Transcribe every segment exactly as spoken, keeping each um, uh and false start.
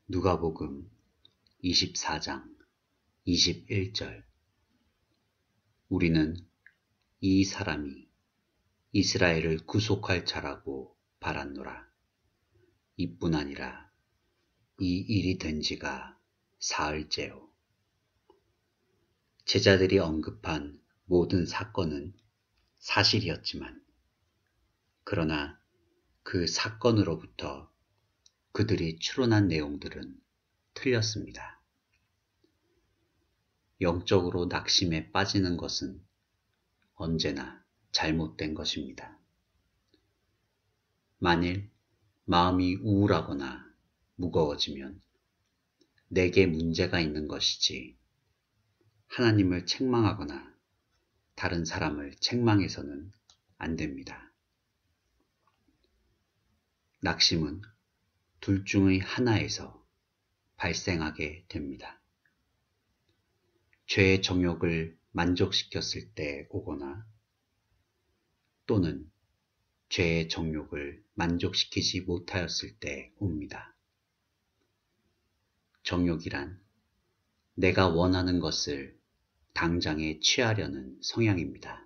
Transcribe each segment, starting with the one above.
누가복음 이십사 장 이십일 절. 우리는 이 사람이 이스라엘을 구속할 자라고 바랐노라. 이뿐 아니라 이 일이 된 지가 사흘째요. 제자들이 언급한 모든 사건은 사실이었지만, 그러나 그 사건으로부터 그들이 추론한 내용들은 틀렸습니다. 영적으로 낙심에 빠지는 것은 언제나 잘못된 것입니다. 만일 마음이 우울하거나 무거워지면 내게 문제가 있는 것이지, 하나님을 책망하거나 다른 사람을 책망해서는 안 됩니다. 낙심은 둘 중의 하나에서 발생하게 됩니다. 죄의 정욕을 만족시켰을 때 오거나, 또는 죄의 정욕을 만족시키지 못하였을 때 옵니다. 정욕이란 내가 원하는 것을 당장에 취하려는 성향입니다.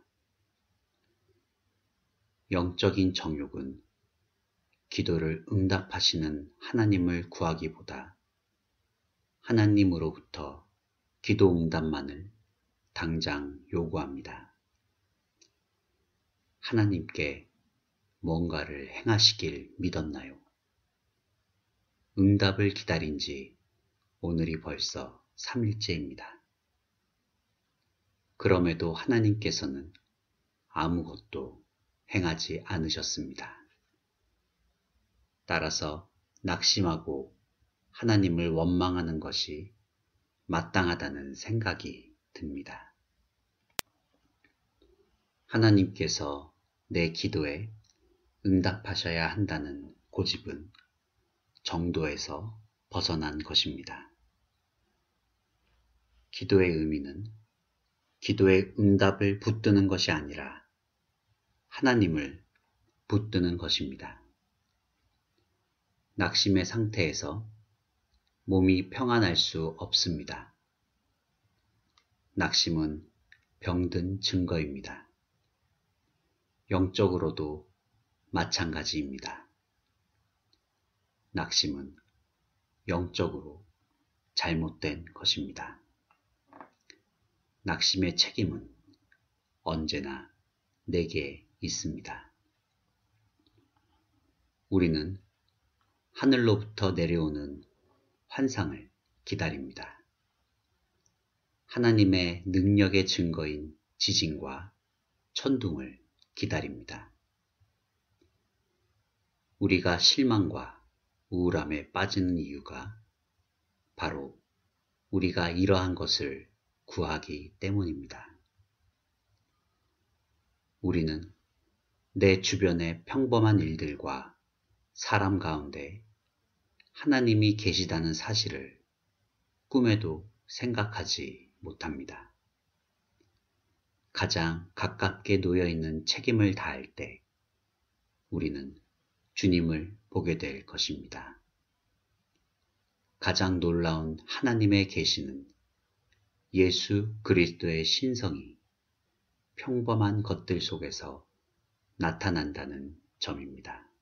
영적인 정욕은 기도를 응답하시는 하나님을 구하기보다 하나님으로부터 기도 응답만을 당장 요구합니다. 하나님께 뭔가를 행하시길 믿었나요? 응답을 기다린 지 오늘이 벌써 삼 일째입니다. 그럼에도 하나님께서는 아무것도 행하지 않으셨습니다. 따라서 낙심하고 하나님을 원망하는 것이 마땅하다는 생각이 듭니다. 하나님께서 내 기도에 응답하셔야 한다는 고집은 정도에서 벗어난 것입니다. 기도의 의미는 기도의 응답을 붙드는 것이 아니라 하나님을 붙드는 것입니다. 낙심의 상태에서 몸이 평안할 수 없습니다. 낙심은 병든 증거입니다. 영적으로도 마찬가지입니다. 낙심은 영적으로 잘못된 것입니다. 낙심의 책임은 언제나 내게 있습니다. 우리는 하늘로부터 내려오는 환상을 기다립니다. 하나님의 능력의 증거인 지진과 천둥을 기다립니다. 우리가 실망과 우울함에 빠지는 이유가 바로 우리가 이러한 것을 구하기 때문입니다. 우리는 내 주변의 평범한 일들과 사람 가운데 하나님이 계시다는 사실을 꿈에도 생각하지 못합니다. 가장 가깝게 놓여있는 책임을 다할 때 우리는 주님을 보게 될 것입니다. 가장 놀라운 하나님의 계시는 예수 그리스도의 신성이 평범한 것들 속에서 나타난다는 점입니다.